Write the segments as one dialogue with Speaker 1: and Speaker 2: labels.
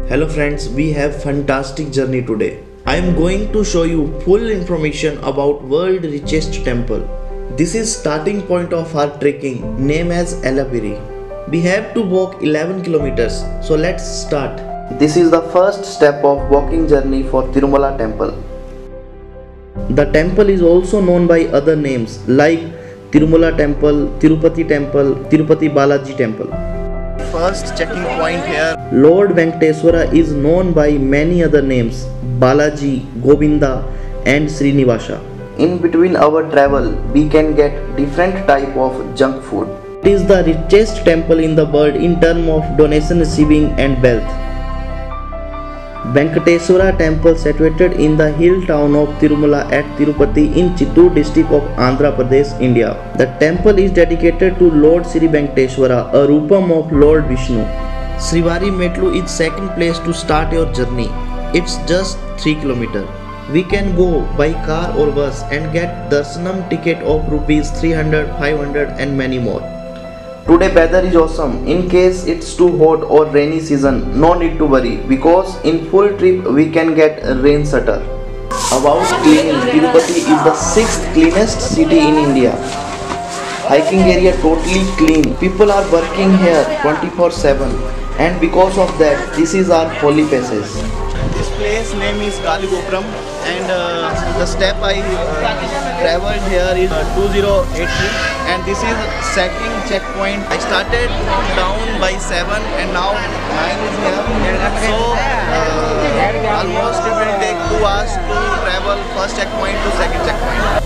Speaker 1: Hello friends, we have fantastic journey today. I am going to show you full information about world richest temple. This is starting point of our trekking named as Elabiri. We have to walk 11 kilometers. So let's start. This is the first step of walking journey for Tirumala Temple. The temple is also known by other names like Tirumala Temple, Tirupati Temple, Tirupati Balaji Temple. First checking point here. Lord Venkateswara is known by many other names Balaji, Govinda and Srinivasa. In between our travel, we can get different type of junk food. It is the richest temple in the world in terms of donation receiving and wealth. Venkateswara Temple situated in the hill town of Tirumala at Tirupati in Chittoor district of Andhra Pradesh, India. The temple is dedicated to Lord Sri Venkateswara, a rupam of Lord Vishnu. Srivari Metlu is second place to start your journey. It's just 3 km. We can go by car or bus and get darshanam ticket of rupees 300, 500 and many more. Today weather is awesome. In case it's too hot or rainy season, no need to worry because in full trip we can get rain shutter. About cleaning, Tirupati is the 6th cleanest city in India. Hiking area totally clean. People are working here 24/7 and because of that this is our holy passage. This place name is Gali Gopuram and the step I traveled here is 2083 and this is second checkpoint. I started down by 7 and now 9 is here. So almost it will take 2 hours to travel first checkpoint to second checkpoint.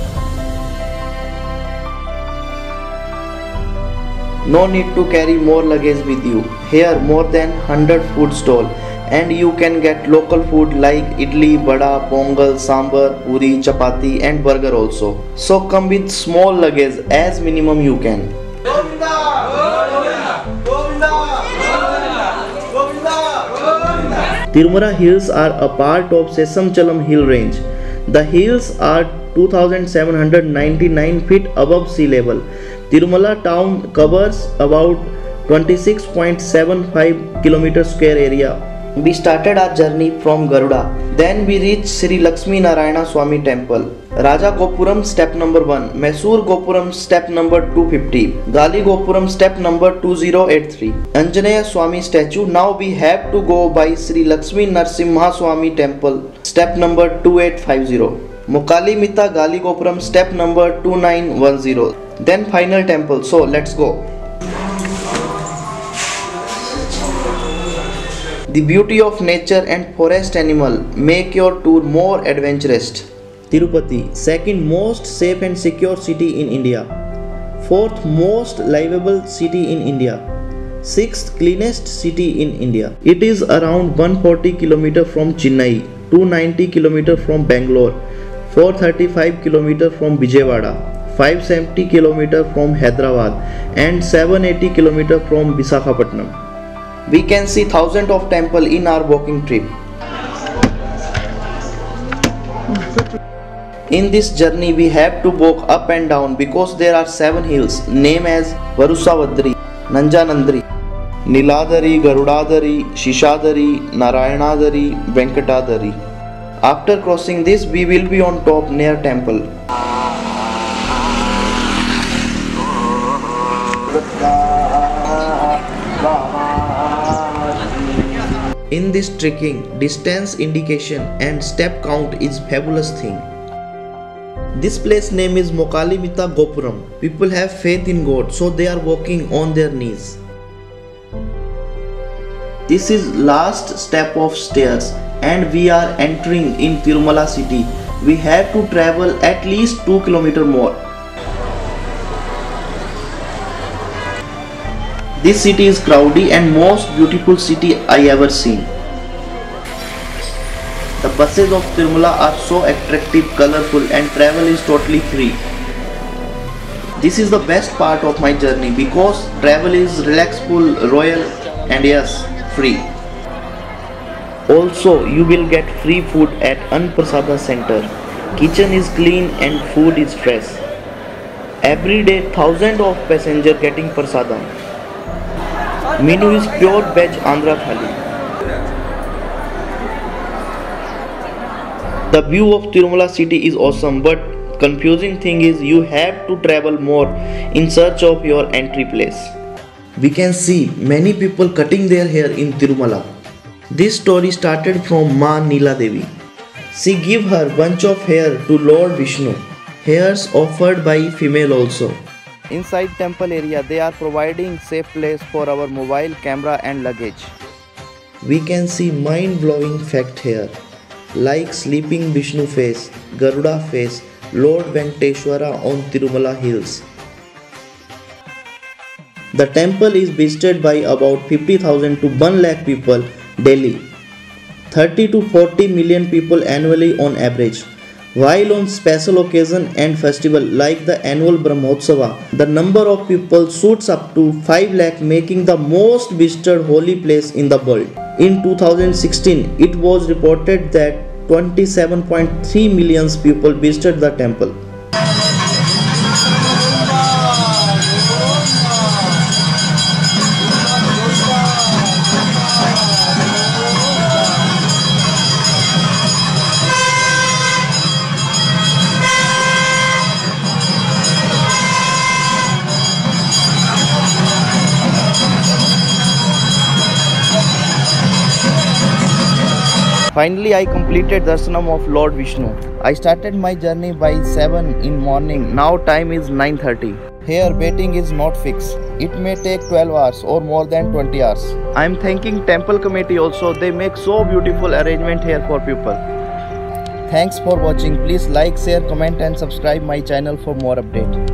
Speaker 1: No need to carry more luggage with you. Here more than 100 food stalls and you can get local food like idli, vada, pongal, sambar, puri, chapati and burger also. So come with small luggage as minimum you can. Govinda! Govinda! Govinda! Govinda! Tirumala Hills are a part of Seshachalam Hill range. The hills are 2799 feet above sea level. Tirumala town covers about 26.75 km square area. We started our journey from Garuda. Then we reached Sri Lakshmi Narayana Swami Temple. Raja Gopuram step number 1. Mysore Gopuram step number 250. Gali Gopuram step number 2083. Anjaneya Swami statue. Now we have to go by Sri Lakshmi Narsimha Swami Temple step number 2850. Mokali Mita Gali Gopuram step number 2910. Then final temple. So let's go. The beauty of nature and forest animal make your tour more adventurous. Tirupati, second most safe and secure city in India. Fourth most liveable city in India. Sixth cleanest city in India. It is around 140 km from Chennai, 290 km from Bangalore, 435 km from Vijayawada, 570 km from Hyderabad and 780 km from Visakhapatnam. We can see thousands of temples in our walking trip. In this journey we have to walk up and down because there are 7 hills named as Varusavadri, Nanjanandri, Niladari, Garudadari, Shishadari, Narayanadari, Venkatadari. After crossing this we will be on top near temple. In this trekking, distance indication and step count is fabulous thing. This place name is Mokali Mita Gopuram. People have faith in God, so they are walking on their knees. This is last step of stairs and we are entering in Tirumala city. We have to travel at least 2 km more. This city is crowded and most beautiful city I ever seen. The buses of Tirumala are so attractive, colorful and travel is totally free. This is the best part of my journey because travel is relaxful, royal and yes, free. Also, you will get free food at Anprasada Center. Kitchen is clean and food is fresh. Every day, thousands of passengers getting prasadam. Menu is pure veg Andhra Thali. The view of Tirumala city is awesome, but confusing thing is you have to travel more in search of your entry place. We can see many people cutting their hair in Tirumala. This story started from Ma Neela Devi. She gave her bunch of hair to Lord Vishnu. Hairs offered by female also. Inside temple area they are providing safe place for our mobile camera and luggage. We can see mind-blowing fact here, like sleeping Vishnu face, Garuda face, Lord Venkateswara on Tirumala Hills. The temple is visited by about 50,000 to 1 lakh people daily, 30 to 40 million people annually on average. While on special occasion and festival like the annual Brahmotsava, the number of people shoots up to 5 lakh, making the most visited holy place in the world. In 2016, it was reported that 27.3 million people visited the temple. Finally, I completed Darshanam of Lord Vishnu. I started my journey by 7 in morning. Now time is 9:30. Here waiting is not fixed. It may take 12 hours or more than 20 hours. I am thanking temple committee also. They make so beautiful arrangement here for people. Thanks for watching. Please like, share, comment and subscribe my channel for more updates.